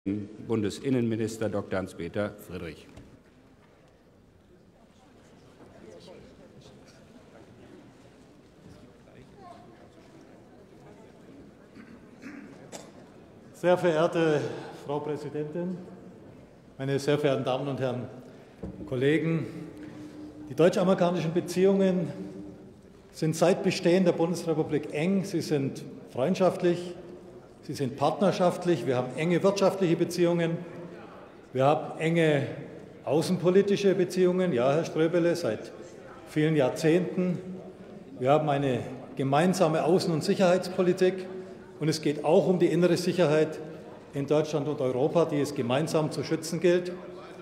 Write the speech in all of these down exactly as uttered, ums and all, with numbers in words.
Bundesinnenminister Doktor Hans-Peter Friedrich. Sehr verehrte Frau Präsidentin, meine sehr verehrten Damen und Herren Kollegen! Die deutsch-amerikanischen Beziehungen sind seit Bestehen der Bundesrepublik eng, sie sind freundschaftlich, sie sind partnerschaftlich, wir haben enge wirtschaftliche Beziehungen, wir haben enge außenpolitische Beziehungen, ja, Herr Ströbele, seit vielen Jahrzehnten. Wir haben eine gemeinsame Außen- und Sicherheitspolitik. Und es geht auch um die innere Sicherheit in Deutschland und Europa, die es gemeinsam zu schützen gilt.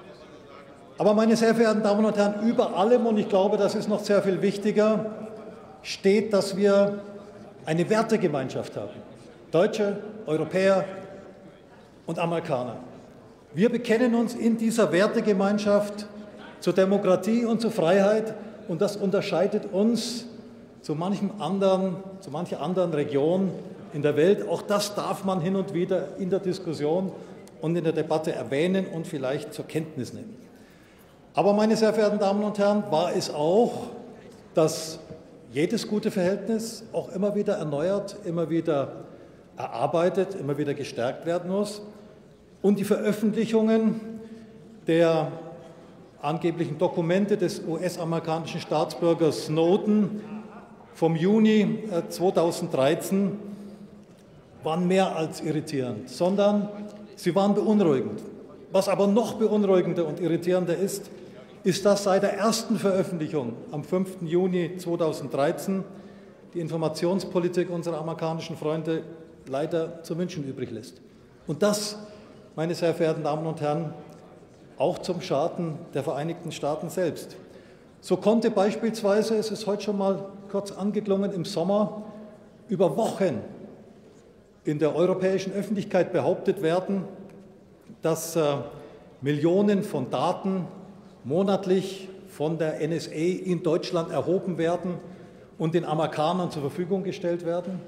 Aber, meine sehr verehrten Damen und Herren, über allem, und ich glaube, das ist noch sehr viel wichtiger, steht, dass wir eine Wertegemeinschaft haben. Deutsche, Europäer und Amerikaner. Wir bekennen uns in dieser Wertegemeinschaft zur Demokratie und zur Freiheit, und das unterscheidet uns zu manchem anderen, zu mancher anderen Region in der Welt. Auch das darf man hin und wieder in der Diskussion und in der Debatte erwähnen und vielleicht zur Kenntnis nehmen. Aber, meine sehr verehrten Damen und Herren, war es auch, dass jedes gute Verhältnis auch immer wieder erneuert, immer wieder erarbeitet, immer wieder gestärkt werden muss. Und die Veröffentlichungen der angeblichen Dokumente des U S-amerikanischen Staatsbürgers Snowden vom Juni zweitausenddreizehn waren mehr als irritierend, sondern sie waren beunruhigend. Was aber noch beunruhigender und irritierender ist, ist, dass seit der ersten Veröffentlichung am fünften Juni zweitausenddreizehn die Informationspolitik unserer amerikanischen Freunde leider zu wünschen übrig lässt. Und das, meine sehr verehrten Damen und Herren, auch zum Schaden der Vereinigten Staaten selbst. So konnte beispielsweise, es ist heute schon mal kurz angeklungen, im Sommer über Wochen in der europäischen Öffentlichkeit behauptet werden, dass äh, Millionen von Daten monatlich von der N S A in Deutschland erhoben werden und den Amerikanern zur Verfügung gestellt werden.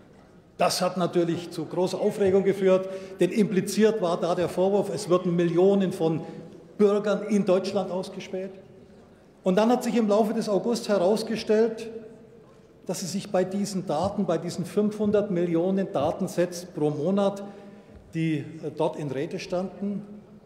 Das hat natürlich zu großer Aufregung geführt, denn impliziert war da der Vorwurf, es würden Millionen von Bürgern in Deutschland ausgespäht. Und dann hat sich im Laufe des August herausgestellt, dass es sich bei diesen Daten, bei diesen fünfhundert Millionen Datensets pro Monat, die dort in Rede standen,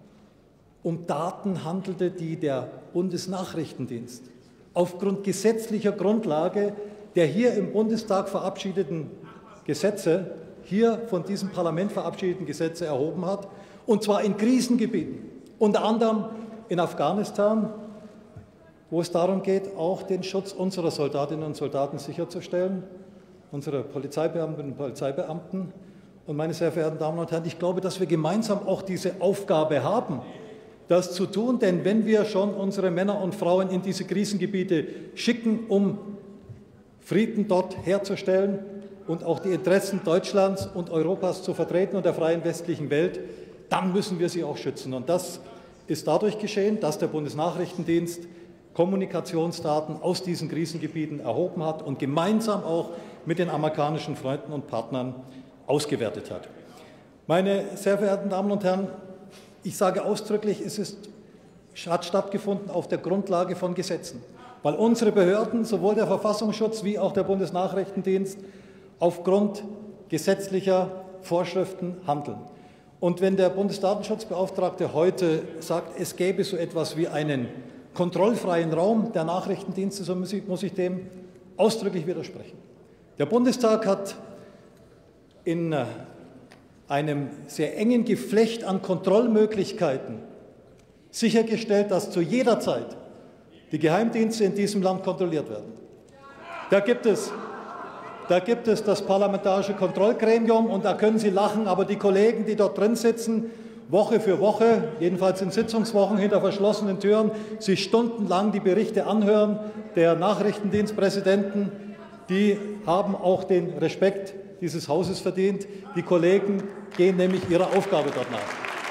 um Daten handelte, die der Bundesnachrichtendienst aufgrund gesetzlicher Grundlage der hier im Bundestag verabschiedeten Gesetze, hier von diesem Parlament verabschiedeten Gesetze erhoben hat, und zwar in Krisengebieten, unter anderem in Afghanistan, wo es darum geht, auch den Schutz unserer Soldatinnen und Soldaten sicherzustellen, unserer Polizeibeamtinnen und Polizeibeamten. Und, meine sehr verehrten Damen und Herren, ich glaube, dass wir gemeinsam auch diese Aufgabe haben, das zu tun. Denn wenn wir schon unsere Männer und Frauen in diese Krisengebiete schicken, um Frieden dort herzustellen und auch die Interessen Deutschlands und Europas zu vertreten und der freien westlichen Welt, dann müssen wir sie auch schützen. Und das ist dadurch geschehen, dass der Bundesnachrichtendienst Kommunikationsdaten aus diesen Krisengebieten erhoben hat und gemeinsam auch mit den amerikanischen Freunden und Partnern ausgewertet hat. Meine sehr verehrten Damen und Herren, ich sage ausdrücklich, es ist, hat stattgefunden auf der Grundlage von Gesetzen, weil unsere Behörden, sowohl der Verfassungsschutz wie auch der Bundesnachrichtendienst, aufgrund gesetzlicher Vorschriften handeln. Und wenn der Bundesdatenschutzbeauftragte heute sagt, es gäbe so etwas wie einen kontrollfreien Raum der Nachrichtendienste, so muss ich, muss ich dem ausdrücklich widersprechen. Der Bundestag hat in einem sehr engen Geflecht an Kontrollmöglichkeiten sichergestellt, dass zu jeder Zeit die Geheimdienste in diesem Land kontrolliert werden. Da gibt es, da gibt es das Parlamentarische Kontrollgremium, und da können Sie lachen, aber die Kollegen, die dort drin sitzen, Woche für Woche, jedenfalls in Sitzungswochen hinter verschlossenen Türen, sich stundenlang die Berichte anhören der Nachrichtendienstpräsidenten, die haben auch den Respekt dieses Hauses verdient. Die Kollegen gehen nämlich ihrer Aufgabe dort nach.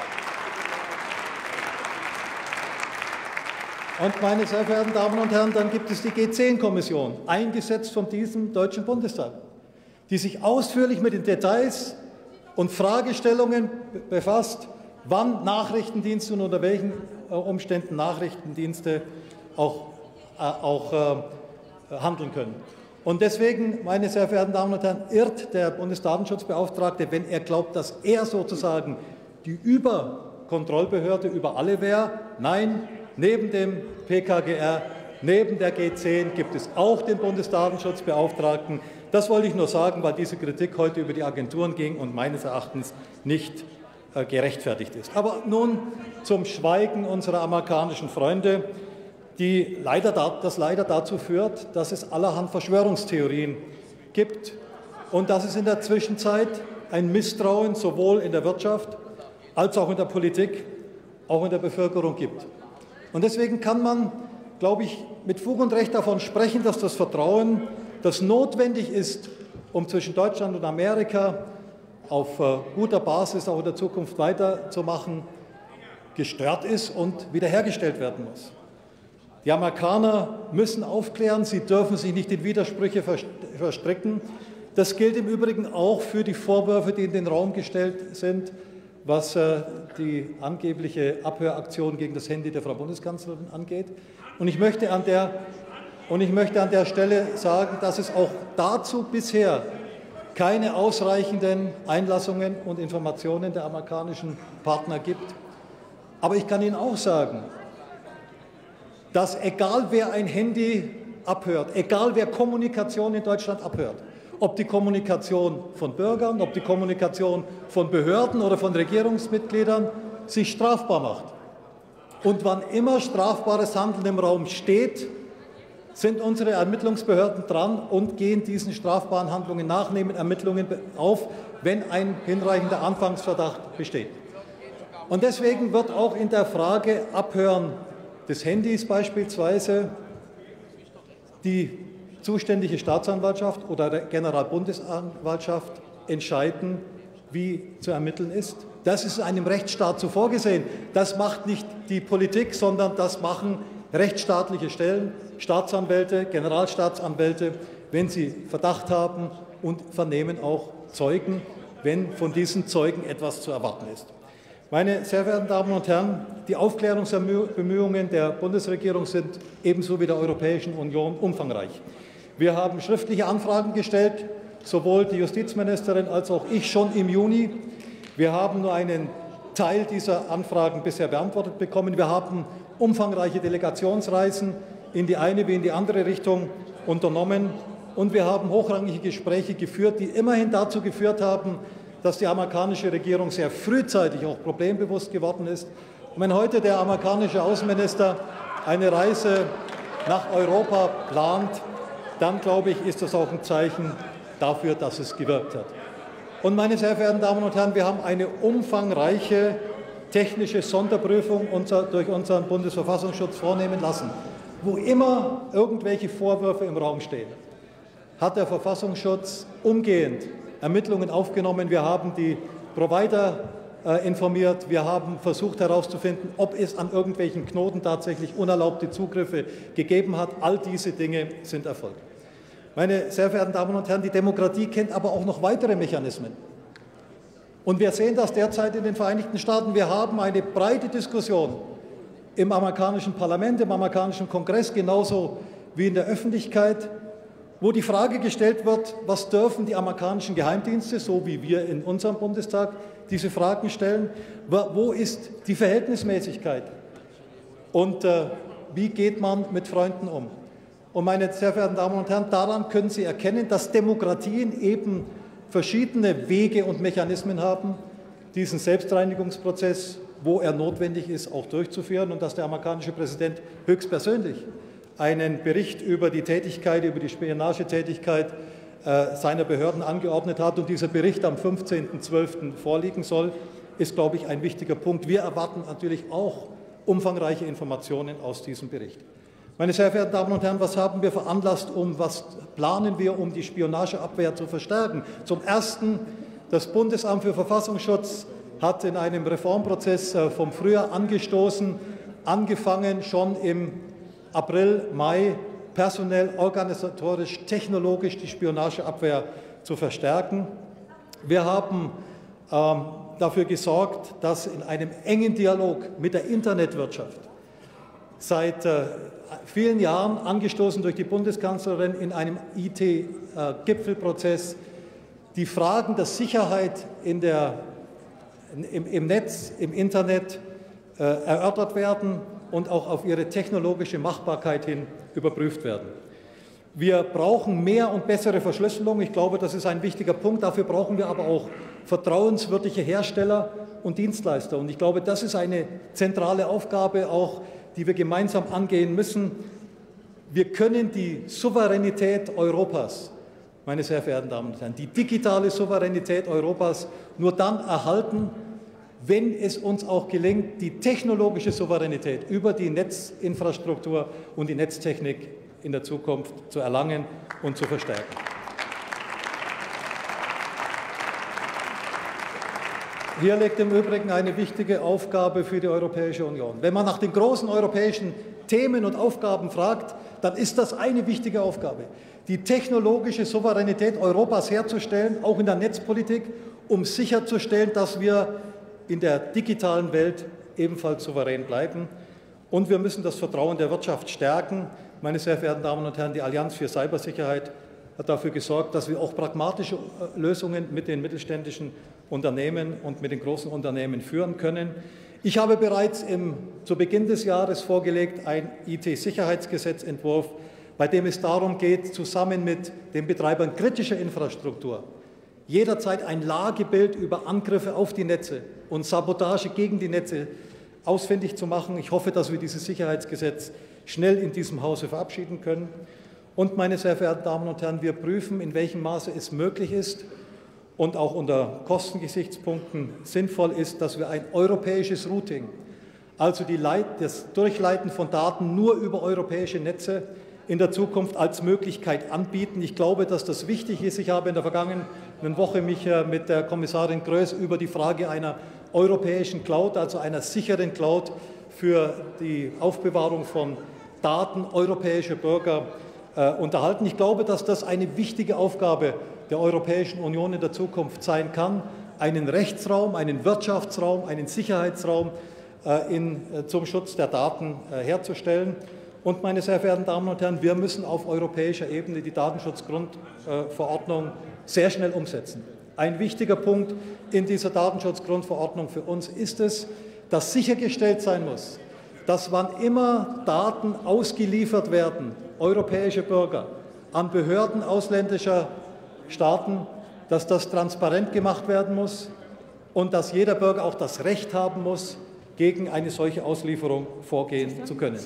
Und, meine sehr verehrten Damen und Herren, dann gibt es die G zehn Kommission, eingesetzt von diesem Deutschen Bundestag, die sich ausführlich mit den Details und Fragestellungen befasst, wann Nachrichtendienste und unter welchen Umständen Nachrichtendienste auch, äh, auch äh, handeln können. Und deswegen, meine sehr verehrten Damen und Herren, irrt der Bundesdatenschutzbeauftragte, wenn er glaubt, dass er sozusagen die Überkontrollbehörde über alle wäre. Nein, neben dem P K G R, neben der G zehn gibt es auch den Bundesdatenschutzbeauftragten. Das wollte ich nur sagen, weil diese Kritik heute über die Agenturen ging und meines Erachtens nicht äh, gerechtfertigt ist. Aber nun zum Schweigen unserer amerikanischen Freunde, die leider da, das leider dazu führt, dass es allerhand Verschwörungstheorien gibt und dass es in der Zwischenzeit ein Misstrauen sowohl in der Wirtschaft als auch in der Politik, auch in der Bevölkerung gibt. Und deswegen kann man, glaube ich, mit Fug und Recht davon sprechen, dass das Vertrauen, das notwendig ist, um zwischen Deutschland und Amerika auf äh, guter Basis auch in der Zukunft weiterzumachen, gestört ist und wiederhergestellt werden muss. Die Amerikaner müssen aufklären, sie dürfen sich nicht in Widersprüche verstricken. Das gilt im Übrigen auch für die Vorwürfe, die in den Raum gestellt sind, was äh, die angebliche Abhöraktion gegen das Handy der Frau Bundeskanzlerin angeht. Und ich möchte an der, und ich möchte an der Stelle sagen, dass es auch dazu bisher keine ausreichenden Einlassungen und Informationen der amerikanischen Partner gibt. Aber ich kann Ihnen auch sagen, dass egal wer ein Handy abhört, egal wer Kommunikation in Deutschland abhört, ob die Kommunikation von Bürgern, ob die Kommunikation von Behörden oder von Regierungsmitgliedern sich strafbar macht. Und wann immer strafbares Handeln im Raum steht, sind unsere Ermittlungsbehörden dran und gehen diesen strafbaren Handlungen nach, nehmen Ermittlungen auf, wenn ein hinreichender Anfangsverdacht besteht. Und deswegen wird auch in der Frage Abhören des Handys beispielsweise die zuständige Staatsanwaltschaft oder der Generalbundesanwaltschaft entscheiden, wie zu ermitteln ist. Das ist einem Rechtsstaat so vorgesehen. Das macht nicht die Politik, sondern das machen rechtsstaatliche Stellen, Staatsanwälte, Generalstaatsanwälte, wenn sie Verdacht haben und vernehmen auch Zeugen, wenn von diesen Zeugen etwas zu erwarten ist. Meine sehr verehrten Damen und Herren, die Aufklärungsbemühungen der Bundesregierung sind ebenso wie der Europäischen Union umfangreich. Wir haben schriftliche Anfragen gestellt, sowohl die Justizministerin als auch ich schon im Juni. Wir haben nur einen Teil dieser Anfragen bisher beantwortet bekommen. Wir haben umfangreiche Delegationsreisen in die eine wie in die andere Richtung unternommen. Und wir haben hochrangige Gespräche geführt, die immerhin dazu geführt haben, dass die amerikanische Regierung sehr frühzeitig auch problembewusst geworden ist. Und wenn heute der amerikanische Außenminister eine Reise nach Europa plant, dann, glaube ich, ist das auch ein Zeichen dafür, dass es gewirkt hat. Und meine sehr verehrten Damen und Herren, wir haben eine umfangreiche technische Sonderprüfung unser, durch unseren Bundesverfassungsschutz vornehmen lassen. Wo immer irgendwelche Vorwürfe im Raum stehen, hat der Verfassungsschutz umgehend Ermittlungen aufgenommen. Wir haben die Provider äh, informiert. Wir haben versucht herauszufinden, ob es an irgendwelchen Knoten tatsächlich unerlaubte Zugriffe gegeben hat. All diese Dinge sind erfolgt. Meine sehr verehrten Damen und Herren, die Demokratie kennt aber auch noch weitere Mechanismen. Und wir sehen das derzeit in den Vereinigten Staaten. Wir haben eine breite Diskussion im amerikanischen Parlament, im amerikanischen Kongress, genauso wie in der Öffentlichkeit, wo die Frage gestellt wird, was dürfen die amerikanischen Geheimdienste, so wie wir in unserem Bundestag diese Fragen stellen, wo ist die Verhältnismäßigkeit und äh, wie geht man mit Freunden um? Und meine sehr verehrten Damen und Herren, daran können Sie erkennen, dass Demokratien eben verschiedene Wege und Mechanismen haben, diesen Selbstreinigungsprozess, wo er notwendig ist, auch durchzuführen und dass der amerikanische Präsident höchstpersönlich einen Bericht über die Tätigkeit, über die Spionagetätigkeit äh, seiner Behörden angeordnet hat und dieser Bericht am fünfzehnten zwölften vorliegen soll, ist, glaube ich, ein wichtiger Punkt. Wir erwarten natürlich auch umfangreiche Informationen aus diesem Bericht. Meine sehr verehrten Damen und Herren, was haben wir veranlasst, um, was planen wir, um die Spionageabwehr zu verstärken? Zum Ersten, das Bundesamt für Verfassungsschutz hat in einem Reformprozess äh, vom Frühjahr angestoßen, angefangen schon im April, Mai personell, organisatorisch, technologisch die Spionageabwehr zu verstärken. Wir haben ähm, dafür gesorgt, dass in einem engen Dialog mit der Internetwirtschaft seit äh, vielen Jahren, angestoßen durch die Bundeskanzlerin in einem I T-Gipfelprozess, die Fragen der Sicherheit in der, im, im Netz, im Internet äh, erörtert werden und auch auf ihre technologische Machbarkeit hin überprüft werden. Wir brauchen mehr und bessere Verschlüsselung. Ich glaube, das ist ein wichtiger Punkt. Dafür brauchen wir aber auch vertrauenswürdige Hersteller und Dienstleister. Und ich glaube, das ist eine zentrale Aufgabe, auch die wir gemeinsam angehen müssen. Wir können die Souveränität Europas, meine sehr verehrten Damen und Herren, die digitale Souveränität Europas nur dann erhalten, wenn es uns auch gelingt, die technologische Souveränität über die Netzinfrastruktur und die Netztechnik in der Zukunft zu erlangen und zu verstärken. Hier liegt im Übrigen eine wichtige Aufgabe für die Europäische Union. Wenn man nach den großen europäischen Themen und Aufgaben fragt, dann ist das eine wichtige Aufgabe, die technologische Souveränität Europas herzustellen, auch in der Netzpolitik, um sicherzustellen, dass wir in der digitalen Welt ebenfalls souverän bleiben. Und wir müssen das Vertrauen der Wirtschaft stärken. Meine sehr verehrten Damen und Herren, die Allianz für Cybersicherheit hat dafür gesorgt, dass wir auch pragmatische Lösungen mit den mittelständischen Unternehmen und mit den großen Unternehmen führen können. Ich habe bereits im, zu Beginn des Jahres vorgelegt einen I T-Sicherheitsgesetzentwurf, bei dem es darum geht, zusammen mit den Betreibern kritischer Infrastruktur jederzeit ein Lagebild über Angriffe auf die Netze und Sabotage gegen die Netze ausfindig zu machen. Ich hoffe, dass wir dieses Sicherheitsgesetz schnell in diesem Hause verabschieden können. Und, meine sehr verehrten Damen und Herren, wir prüfen, in welchem Maße es möglich ist und auch unter Kostengesichtspunkten sinnvoll ist, dass wir ein europäisches Routing, also die Leit-, das Durchleiten von Daten nur über europäische Netze, in der Zukunft als Möglichkeit anbieten. Ich glaube, dass das wichtig ist. Ich habe in der vergangenen Woche mich mit der Kommissarin Kroes über die Frage einer europäischen Cloud, also einer sicheren Cloud für die Aufbewahrung von Daten europäischer Bürger äh, unterhalten. Ich glaube, dass das eine wichtige Aufgabe der Europäischen Union in der Zukunft sein kann, einen Rechtsraum, einen Wirtschaftsraum, einen Sicherheitsraum äh, in, äh, zum Schutz der Daten äh, herzustellen. Und, meine sehr verehrten Damen und Herren, wir müssen auf europäischer Ebene die Datenschutzgrundverordnung sehr schnell umsetzen. Ein wichtiger Punkt in dieser Datenschutzgrundverordnung für uns ist es, dass sichergestellt sein muss, dass wann immer Daten ausgeliefert werden, europäische Bürger, an Behörden ausländischer Staaten, dass das transparent gemacht werden muss und dass jeder Bürger auch das Recht haben muss, gegen eine solche Auslieferung vorgehen zu können.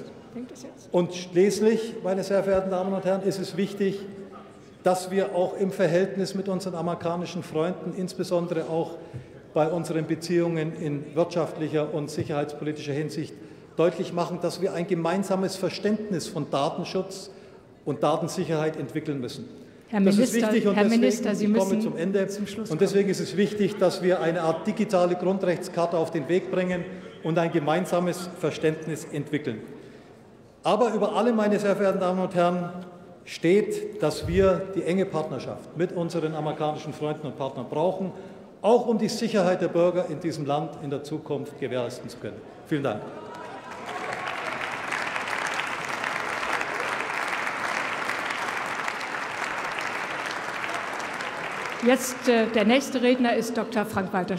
Und schließlich, meine sehr verehrten Damen und Herren, ist es wichtig, dass wir auch im Verhältnis mit unseren amerikanischen Freunden, insbesondere auch bei unseren Beziehungen in wirtschaftlicher und sicherheitspolitischer Hinsicht, deutlich machen, dass wir ein gemeinsames Verständnis von Datenschutz und Datensicherheit entwickeln müssen. Herr Minister, das ist wichtig und Herr deswegen, Minister, Sie ich komme müssen zum Ende. zum Schluss und deswegen ist es wichtig, dass wir eine Art digitale Grundrechtscharta auf den Weg bringen und ein gemeinsames Verständnis entwickeln. Aber über allem, meine sehr verehrten Damen und Herren, steht, dass wir die enge Partnerschaft mit unseren amerikanischen Freunden und Partnern brauchen, auch um die Sicherheit der Bürger in diesem Land in der Zukunft gewährleisten zu können. Vielen Dank. Jetzt äh, der nächste Redner ist Doktor Frank-Walter